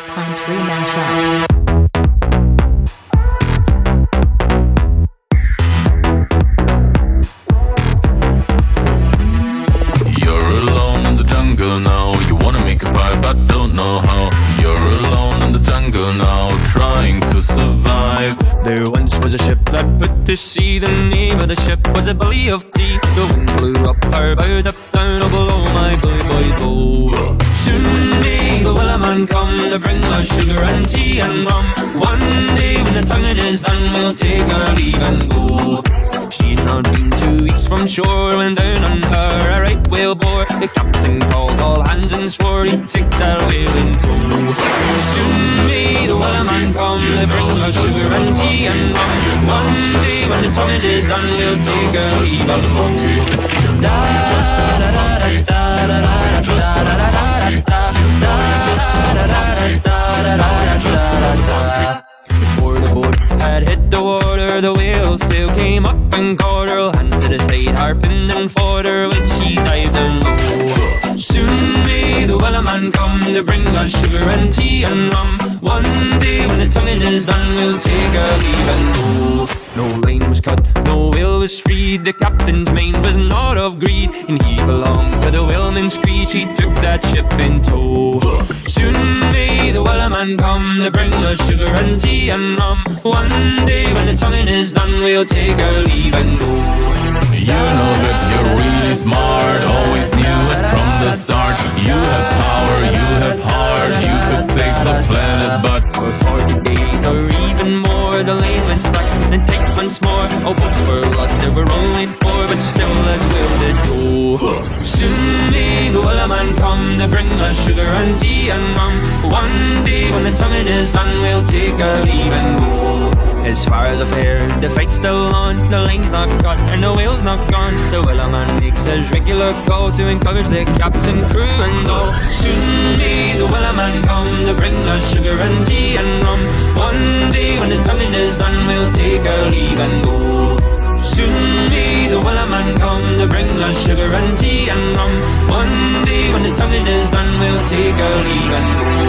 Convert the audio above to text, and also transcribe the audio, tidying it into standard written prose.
on Tree Mashups. You're alone in the jungle now. You wanna make a fire but don't know how. You're alone in the jungle now, trying to survive. There once was a ship that put to sea. The name of the ship was a belly of tea. The wind blew up her bow, up down, oh below my bully boys go. Soon may the Wellerman come to bring us sugar and tea and rum. One day when the tonguing is done, we'll take our leave and go. She'd not been 2 weeks from shore when down on her a right whale bore. The captain called all hands and swore he'd take that whale in tow. Soon may the Wellerman come to bring us sugar and tea and rum. One day when the tonguing is done, we'll take our leave and go. Before the boat had hit the water, the whale sail came up and caught her. Hands to the side, harping and fought her, when she dived down low. Soon may the Wellerman come to bring us sugar and tea and rum. One day when the tonguing is done, we'll take our leave and go. No line was cut, no whale was freed. The captain's mind was not of greed, and he belonged to the whaleman's creed. He took that ship in tow. Soon may the Wellerman come to bring us sugar and tea and rum. One day when the tonguing is done, we'll take our leave and go. You know that you're really smart, always knew it from the start. You have power, you have heart, you could save the planet, but for 40 days or even more, the lane went stuck and take once more. All boats were lost, there were only 4, but still that whale did go. Soon may the Wellerman come to bring us sugar and tea and rum. One day when the tonguing is done, we'll take our leave and go. As far as I've heard, the fight's still on. The line's not cut and the whale's not gone. The Wellerman makes his regular call to encourage the captain, crew and all. Soon may the Wellerman come to bring us sugar and tea and rum. One day when the tonguing is done, we'll take our leave and go. Soon may the Wellerman come to bring us sugar and tea and rum. One day when the tonguing is done, we'll take our leave and go.